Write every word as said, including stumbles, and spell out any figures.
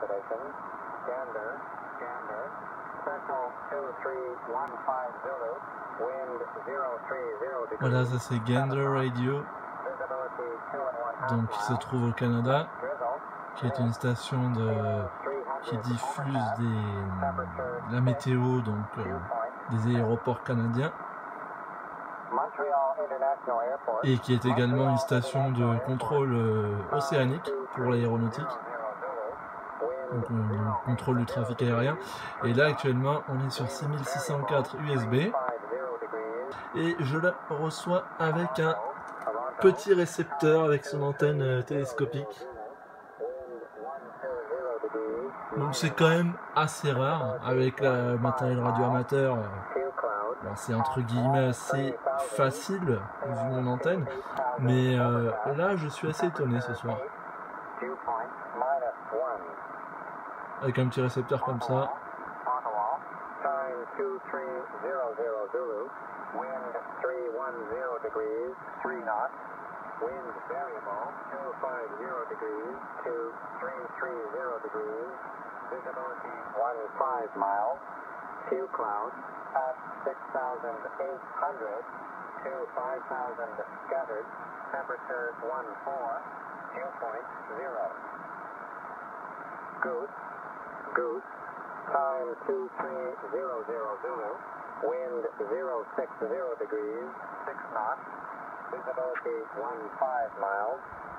accommodations. Gander, Gander, Central two three one five Zulu, wind zero three zero degrees. Voilà, ça c'est Gander Radio, Visibility two and one half donc qui se miles. trouve au Canada, Drizzle, qui est une station de, qui diffuse des, la météo donc euh, des aéroports canadiens, Montreal International Airport. et qui est également une station de contrôle euh, océanique pour l'aéronautique, donc euh, contrôle du trafic aérien. Et là actuellement on est sur six mille six cent quatre U S B et je la reçois avec un petit récepteur avec son antenne euh, télescopique. Donc c'est quand même assez rare avec le matériel radio amateur. Bon, c'est entre guillemets assez facile vu mon antenne, mais euh, là je suis assez étonné ce soir. Avec un petit récepteur comme ça. Wind variable two five zero degrees to three three zero degrees. Visibility one five miles. Few clouds at six thousand eight hundred to five thousand scattered. Temperature one four. Dew point zero. Goose. Goose. Time two three zero zero Zulu. Wind zero six zero degrees. Six knots. Visibility one five miles.